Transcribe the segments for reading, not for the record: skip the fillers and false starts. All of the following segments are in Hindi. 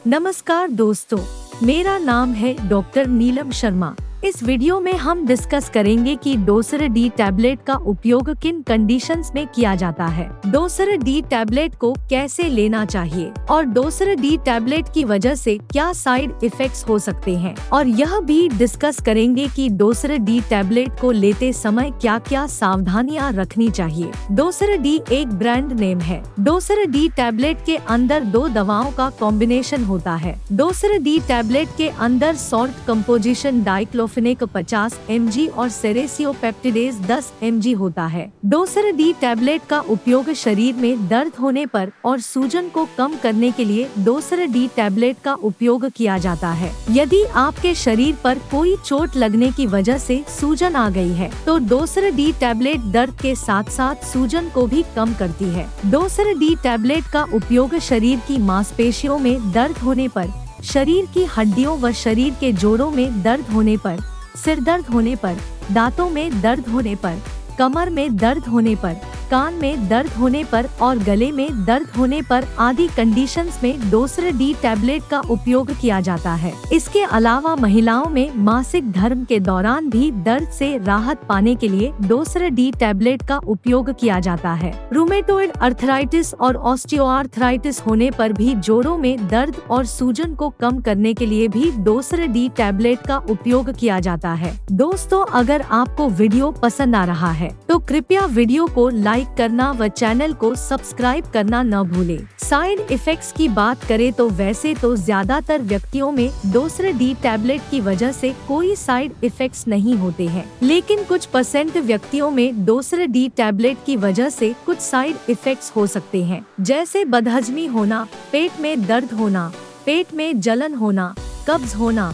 नमस्कार दोस्तों, मेरा नाम है डॉक्टर नीलम शर्मा। इस वीडियो में हम डिस्कस करेंगे कि डोसर डी टैबलेट का उपयोग किन कंडीशंस में किया जाता है, डोसर डी टैबलेट को कैसे लेना चाहिए और डोसर डी टैबलेट की वजह से क्या साइड इफेक्ट्स हो सकते हैं, और यह भी डिस्कस करेंगे कि डोसर डी टैबलेट को लेते समय क्या क्या सावधानियां रखनी चाहिए। डोसर डी एक ब्रांड नेम है। डोसर डी टैबलेट के अंदर 2 दवाओं का कॉम्बिनेशन होता है। डोसर डी टैबलेट के अंदर सॉल्ट कंपोजिशन डाइक्लोफेनेक 50 mg और सेरेसियोपेप्टिडेज 10 mg होता है। डोसर डी टैबलेट का उपयोग शरीर में दर्द होने पर और सूजन को कम करने के लिए डोसर डी टैबलेट का उपयोग किया जाता है। यदि आपके शरीर पर कोई चोट लगने की वजह से सूजन आ गई है तो डोसर डी टैबलेट दर्द के साथ साथ सूजन को भी कम करती है। डोसर डी टैबलेट का उपयोग शरीर की मांसपेशियों में दर्द होने पर, शरीर की हड्डियों व शरीर के जोड़ों में दर्द होने पर, सिर दर्द होने पर, दांतों में दर्द होने पर, कमर में दर्द होने पर, कान में दर्द होने पर और गले में दर्द होने पर आदि कंडीशंस में डोसर डी टैबलेट का उपयोग किया जाता है। इसके अलावा महिलाओं में मासिक धर्म के दौरान भी दर्द से राहत पाने के लिए डोसर डी टैबलेट का उपयोग किया जाता है। रूमेटोइड अर्थराइटिस और ऑस्टियोआर्थराइटिस होने पर भी जोड़ों में दर्द और सूजन को कम करने के लिए भी डोसर डी टैबलेट का उपयोग किया जाता है। दोस्तों, अगर आपको वीडियो पसंद आ रहा है तो कृपया वीडियो को लाइक करना व चैनल को सब्सक्राइब करना न भूलें। साइड इफेक्ट्स की बात करें तो वैसे तो ज्यादातर व्यक्तियों में डोसर डी टैबलेट की वजह से कोई साइड इफेक्ट्स नहीं होते हैं, लेकिन कुछ % व्यक्तियों में डोसर डी टैबलेट की वजह से कुछ साइड इफेक्ट्स हो सकते हैं, जैसे बदहजमी होना, पेट में दर्द होना, पेट में जलन होना, कब्ज होना,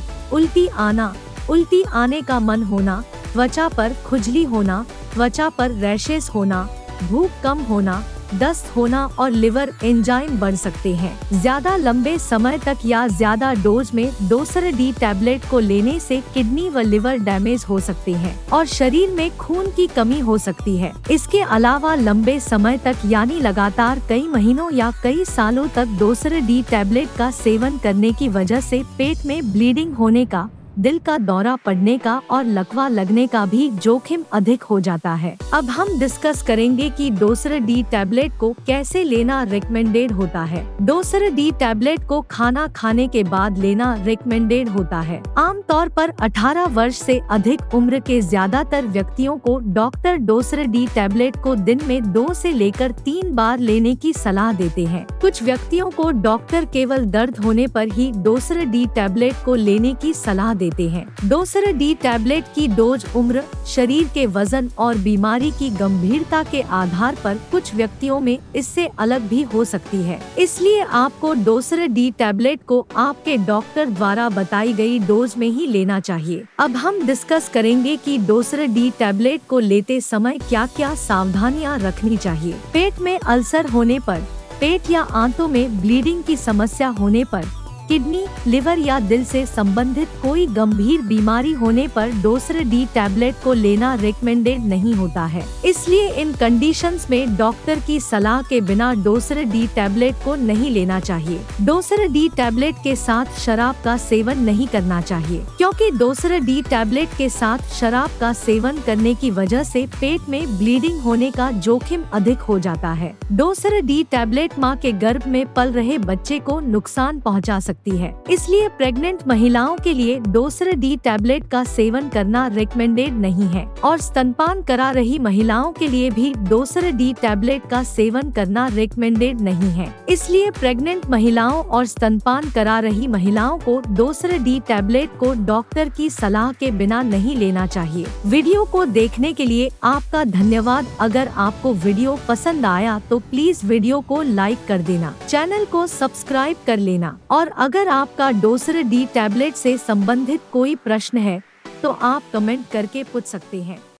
उल्टी आने का मन होना, त्वचा पर खुजली होना, त्वचा पर रैशेस होना, भूख कम होना, दस्त होना और लिवर एंजाइम बढ़ सकते हैं। ज्यादा लंबे समय तक या ज्यादा डोज में डोसर डी टैबलेट को लेने से किडनी व लिवर डैमेज हो सकते हैं और शरीर में खून की कमी हो सकती है। इसके अलावा लंबे समय तक यानी लगातार कई महीनों या कई सालों तक डोसर डी टैबलेट का सेवन करने की वजह से पेट में ब्लीडिंग होने का, दिल का दौरा पड़ने का और लकवा लगने का भी जोखिम अधिक हो जाता है। अब हम डिस्कस करेंगे कि डोसर डी टैबलेट को कैसे लेना रिकमेंडेड होता है। डोसर डी टैबलेट को खाना खाने के बाद लेना रिकमेंडेड होता है। आमतौर पर 18 वर्ष से अधिक उम्र के ज्यादातर व्यक्तियों को डॉक्टर डोसर डी टैबलेट को दिन में 2 से लेकर 3 बार लेने की सलाह देते हैं। कुछ व्यक्तियों को डॉक्टर केवल दर्द होने पर ही डोसर डी टैबलेट को लेने की सलाह देते हैं। डोसर डी टैबलेट की डोज उम्र, शरीर के वजन और बीमारी की गंभीरता के आधार पर कुछ व्यक्तियों में इससे अलग भी हो सकती है। इसलिए आपको डोसर डी टैबलेट को आपके डॉक्टर द्वारा बताई गई डोज में ही लेना चाहिए। अब हम डिस्कस करेंगे कि डोसर डी टैबलेट को लेते समय क्या क्या सावधानियां रखनी चाहिए। पेट में अल्सर होने पर, पेट या आंतों में ब्लीडिंग की समस्या होने पर, किडनी, लिवर या दिल से संबंधित कोई गंभीर बीमारी होने पर डोसर डी टैबलेट को लेना रिकमेंडेड नहीं होता है। इसलिए इन कंडीशंस में डॉक्टर की सलाह के बिना डोसर डी टैबलेट को नहीं लेना चाहिए। डोसर डी टैबलेट के साथ शराब का सेवन नहीं करना चाहिए, क्योंकि डोसर डी टैबलेट के साथ शराब का सेवन करने की वजह से पेट में ब्लीडिंग होने का जोखिम अधिक हो जाता है। डोसर डी टैबलेट मां के गर्भ में पल रहे बच्चे को नुकसान पहुंचा सकती है। इसलिए प्रेग्नेंट महिलाओं के लिए डोसर डी टैबलेट का सेवन करना रिकमेंडेड नहीं है और स्तनपान करा रही महिलाओं के लिए भी डोसर डी टैबलेट का सेवन करना रिकमेंडेड नहीं है। इसलिए प्रेग्नेंट महिलाओं और स्तनपान करा रही महिलाओं को डोसर डी टैबलेट को डॉक्टर की सलाह के बिना नहीं लेना चाहिए। वीडियो को देखने के लिए आपका धन्यवाद। अगर आपको वीडियो पसंद आया तो प्लीज वीडियो को लाइक कर देना, चैनल को सब्सक्राइब कर लेना और अगर आपका डोसर डी टैबलेट से संबंधित कोई प्रश्न है तो आप कमेंट करके पूछ सकते हैं।